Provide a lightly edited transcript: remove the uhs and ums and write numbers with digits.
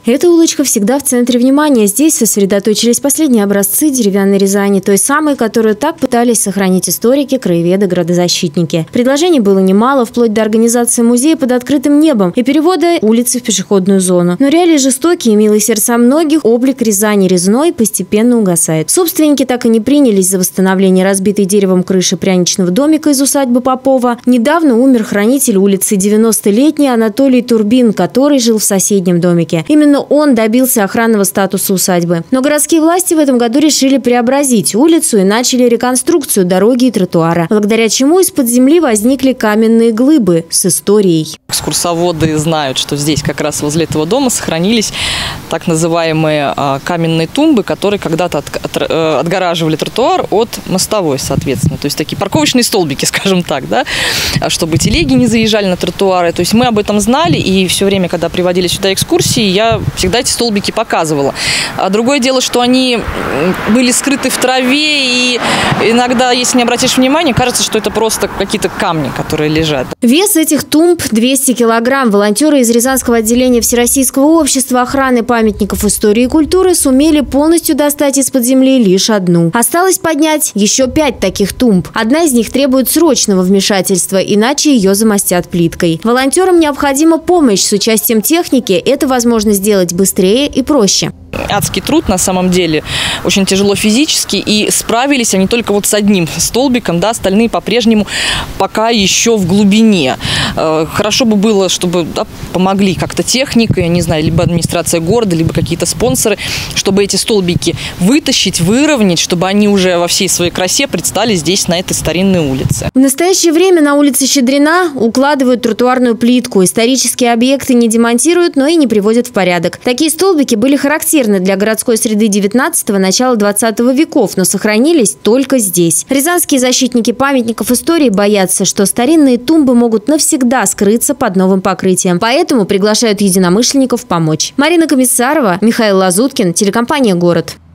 Эта улочка всегда в центре внимания. Здесь сосредоточились последние образцы деревянной Рязани, той самой, которую так пытались сохранить историки, краеведы, градозащитники. Предложений было немало, вплоть до организации музея под открытым небом и перевода улицы в пешеходную зону. Но реалии жестокие и милые сердца многих, облик Рязани резной постепенно угасает. Собственники так и не принялись за восстановление разбитой деревом крыши пряничного домика из усадьбы Попова. Недавно умер хранитель улицы 90-летний Анатолий Турбин, который жил в соседнем домике. Именно он добился охранного статуса усадьбы. Но городские власти в этом году решили преобразить улицу и начали реконструкцию дороги и тротуара, благодаря чему из-под земли возникли каменные глыбы с историей. Экскурсоводы знают, что здесь как раз возле этого дома сохранились так называемые каменные тумбы, которые когда-то отгораживали тротуар от мостовой, соответственно. То есть такие парковочные столбики, скажем так, да, чтобы телеги не заезжали на тротуары. То есть мы об этом знали, и все время, когда приводили сюда экскурсии, я всегда эти столбики показывала. А другое дело, что они были скрыты в траве, и иногда, если не обратишь внимания, кажется, что это просто какие-то камни, которые лежат. Вес этих тумб 200 килограмм. Волонтеры из Рязанского отделения Всероссийского общества охраны памятников истории и культуры сумели полностью достать из-под земли лишь одну. Осталось поднять еще 5 таких тумб. Одна из них требует срочного вмешательства, иначе ее замостят плиткой. Волонтерам необходима помощь. С участием техники это возможно сделать быстрее и проще. Адский труд на самом деле, очень тяжело физически, и справились они только вот с одним столбиком, да, остальные по-прежнему пока еще в глубине. Хорошо бы было, чтобы помогли как-то техника, я не знаю, либо администрация города, либо какие-то спонсоры, чтобы эти столбики вытащить, выровнять, чтобы они уже во всей своей красе предстали здесь, на этой старинной улице. В настоящее время на улице Щедрина укладывают тротуарную плитку. Исторические объекты не демонтируют, но и не приводят в порядок. Такие столбики были характерны для городской среды 19-го, начала 20 веков, но сохранились только здесь. Рязанские защитники памятников истории боятся, что старинные тумбы могут навсегда скрыться под новым покрытием. Поэтому приглашают единомышленников помочь. Марина Комиссарова, Михаил Лазуткин, телекомпания «Город».